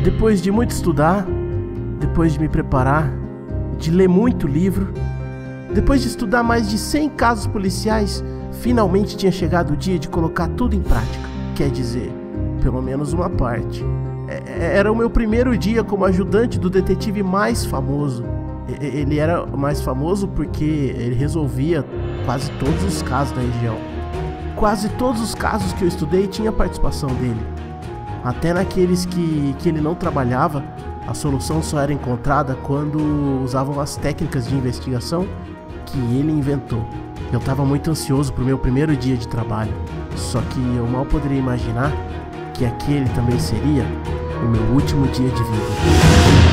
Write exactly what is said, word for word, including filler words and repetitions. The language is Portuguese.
Depois de muito estudar, depois de me preparar, de ler muito livro, depois de estudar mais de cem casos policiais, finalmente tinha chegado o dia de colocar tudo em prática. Quer dizer, pelo menos uma parte. Era o meu primeiro dia como ajudante do detetive mais famoso. Ele era mais famoso porque ele resolvia quase todos os casos da região. Quase todos os casos que eu estudei tinha participação dele. Até naqueles que, que ele não trabalhava, a solução só era encontrada quando usavam as técnicas de investigação que ele inventou. Eu estava muito ansioso para o meu primeiro dia de trabalho, só que eu mal poderia imaginar que aquele também seria o meu último dia de vida.